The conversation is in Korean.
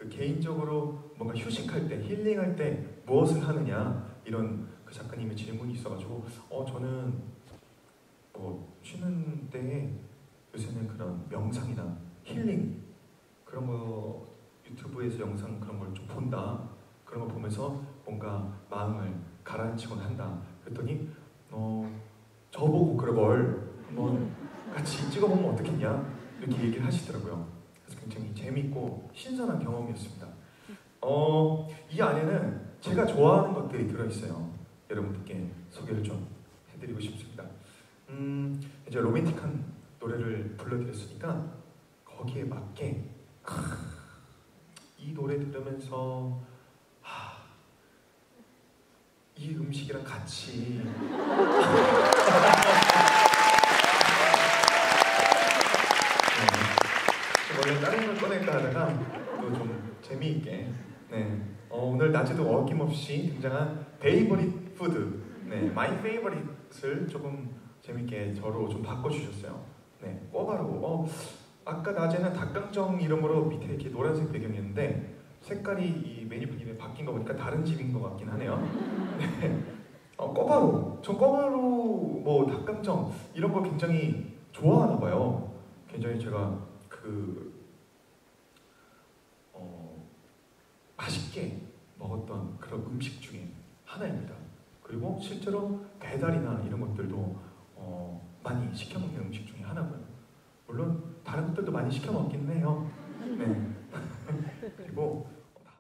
그 개인적으로 뭔가 휴식할 때, 힐링할 때 무엇을 하느냐 이런 그 작가님의 질문이 있어가지고 저는 뭐 쉬는 때에 요새는 그런 명상이나 힐링 그런 거 유튜브에서 영상 그런 걸 좀 본다. 그런 거 보면서 뭔가 마음을 가라앉히곤 한다. 그랬더니 저보고 그런 걸 한번 같이 찍어보면 어떻겠냐 이렇게 얘기를 하시더라고요. 그래서 굉장히 재밌고 신선한 경험이었습니다. 이 안에는 제가 좋아하는 것들이 들어있어요. 여러분들께 소개를 좀 해드리고 싶습니다. 이제 로맨틱한 노래를 불러드렸으니까 거기에 맞게 이 노래 들으면서 이 음식이랑 같이 원래 다른 걸 꺼낼까 하다가 또 좀 재미있게 오늘 낮에도 어김없이 등장한 페이버릿 푸드 마이 페이버릿을 조금 재밌게 저로 좀 바꿔주셨어요. 꿔바로우. 아까 낮에는 닭강정 이름으로 밑에 이렇게 노란색 배경이었는데 색깔이 이 메뉴 분위기가 바뀐 거 보니까 다른 집인 것 같긴 하네요. 꿔바로우. 전 꿔바로우 뭐 닭강정 이런 거 굉장히 좋아하나 봐요. 굉장히 제가 맛있게 먹었던 그런 음식 중에 하나입니다. 그리고 실제로 배달이나 이런 것들도 많이 시켜 먹는 음식 중에 하나고요. 물론 다른 것들도 많이 시켜 먹기는 해요. 그리고